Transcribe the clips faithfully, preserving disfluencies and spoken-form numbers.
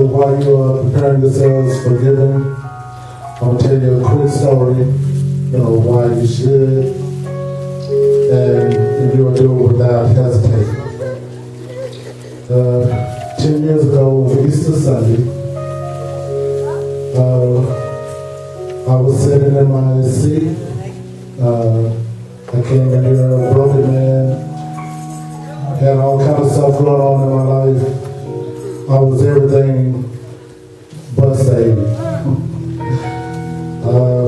So while you are preparing yourselves for giving, I'm going to tell you a quick story, you know, why you should, and you'll do it without hesitating. Uh, ten years ago, on Easter Sunday, uh, I was sitting in my seat. Uh, I came in here a broken man, had all kinds of stuff going on in my life. I was everything but saved. Uh,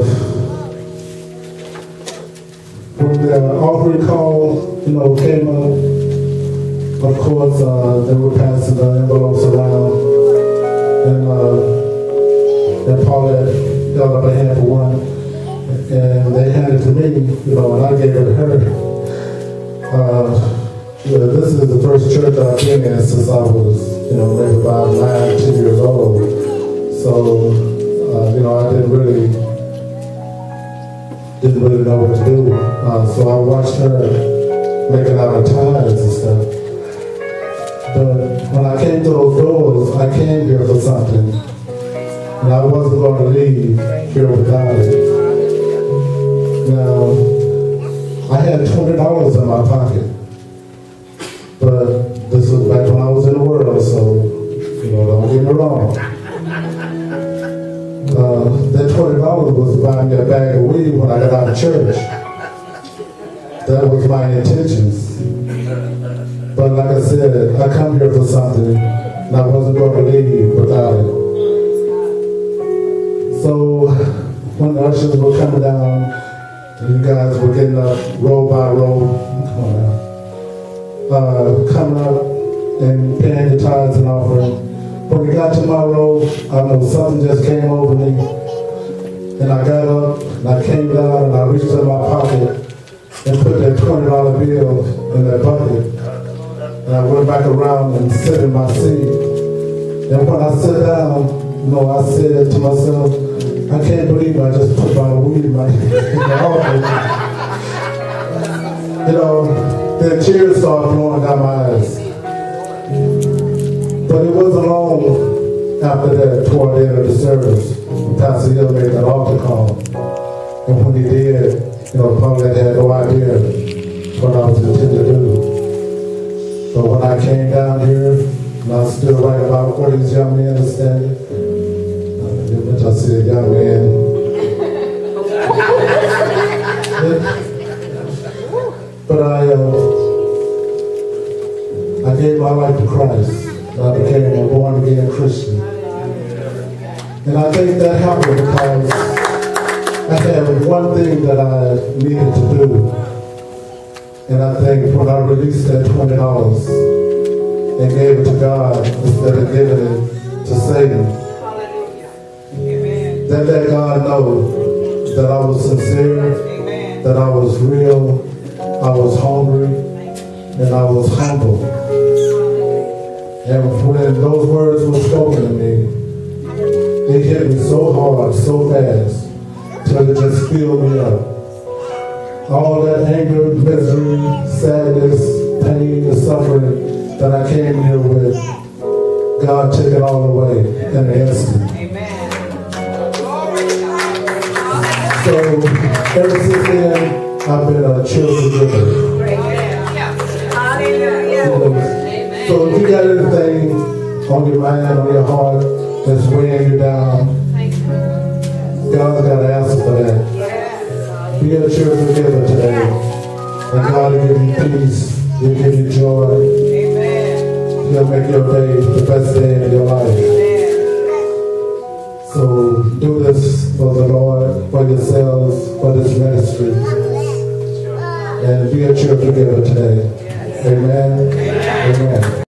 when the offering call, you know, came up, of course, uh, they were passing the envelopes around, and uh, and Paulette held up a hand for one, and they handed it to me, you know, and I gave it to her. Uh, yeah, this is the first church I've been in since I was, you know, maybe about nine, ten years old. So, uh, you know, I didn't really, didn't really know what to do. Uh, so I watched her making out her tithes and stuff. But when I came to those doors, I came here for something. And I wasn't going to leave here without it. Now, I had twenty dollars in my pocket. But this was back when I was in the world, so, you know, don't get me wrong. Uh, that twenty dollars was to buy me a bag of weed when I got out of church. That was my intentions. But like I said, I come here for something, and I wasn't going to leave without it. So when the ushers were coming down, and you guys were getting up row by row, come on now. Uh, coming up and paying the tithes and offering. When we got to my row, I know something just came over me, and I got up and I came down and I reached in my pocket and put that twenty dollar bill in that bucket, and I went back around and sat in my seat. And when I sat down, you know, I said to myself, I can't believe I just put my weed in my offering. You know. Then tears started flowing down my eyes. But it wasn't long after that, toward the end of the service, Pastor Hill made that altar call. And when he did, you know, Paulette had no idea what I was intended to do. But when I came down here, and I stood right about where these young men are standing, I said, young man. But I, uh, I gave my life to Christ. And I became a born-again Christian. And I think that happened because I had one thing that I needed to do. And I think when I released that twenty dollars and gave it to God instead of giving it to Satan, that let God know that I was sincere, that I was real, I was hungry, and I was humble. And when those words were spoken to me, it hit me so hard, so fast, till it just filled me up. All that anger, misery, sadness, pain, and suffering that I came here with, God took it all away in an instant. Amen. So ever since then, I've been a cheerful giver. So if you got anything on your mind, on your heart, that's weighing you down, God's got an answer for that. Be a cheerful giver today. And God will give you peace. He'll give you joy. He'll make your day the best day of your life. So do this for the Lord, for yourselves, for this ministry. And be a cheerful giver today. Amen. Amen. Amen.